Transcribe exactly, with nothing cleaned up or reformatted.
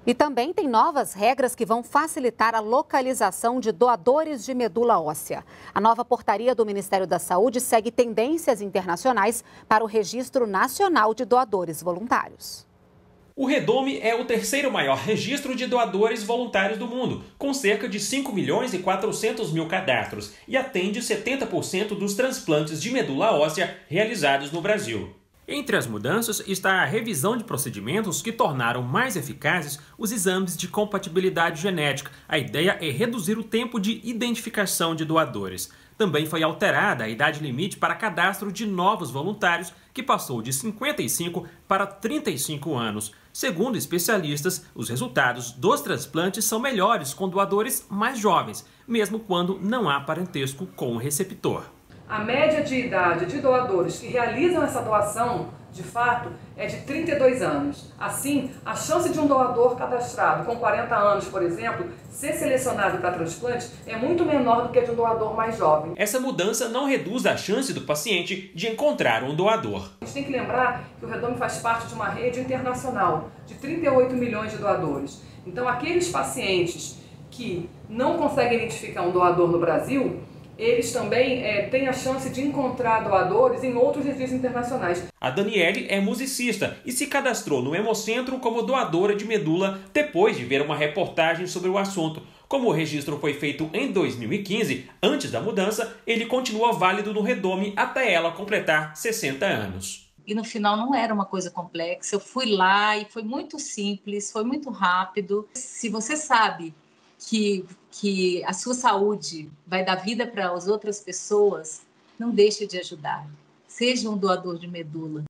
E também tem novas regras que vão facilitar a localização de doadores de medula óssea. A nova portaria do Ministério da Saúde segue tendências internacionais para o Registro Nacional de Doadores Voluntários. O Redome é o terceiro maior registro de doadores voluntários do mundo, com cerca de cinco milhões e quatrocentos mil cadastros, e atende setenta por cento dos transplantes de medula óssea realizados no Brasil. Entre as mudanças está a revisão de procedimentos que tornaram mais eficazes os exames de compatibilidade genética. A ideia é reduzir o tempo de identificação de doadores. Também foi alterada a idade limite para cadastro de novos voluntários, que passou de cinquenta e cinco para trinta e cinco anos. Segundo especialistas, os resultados dos transplantes são melhores com doadores mais jovens, mesmo quando não há parentesco com o receptor. A média de idade de doadores que realizam essa doação, de fato, é de trinta e dois anos. Assim, a chance de um doador cadastrado com quarenta anos, por exemplo, ser selecionado para transplante é muito menor do que a de um doador mais jovem. Essa mudança não reduz a chance do paciente de encontrar um doador. A gente tem que lembrar que o Redome faz parte de uma rede internacional de trinta e oito milhões de doadores. Então, aqueles pacientes que não conseguem identificar um doador no Brasil, eles também é, têm a chance de encontrar doadores em outros registros internacionais. A Daniele é musicista e se cadastrou no Hemocentro como doadora de medula depois de ver uma reportagem sobre o assunto. Como o registro foi feito em dois mil e quinze, antes da mudança, ele continua válido no Redome até ela completar sessenta anos. E no final não era uma coisa complexa, eu fui lá e foi muito simples, foi muito rápido. Se você sabe que, que a sua saúde vai dar vida para as outras pessoas, não deixe de ajudar. Seja um doador de medula.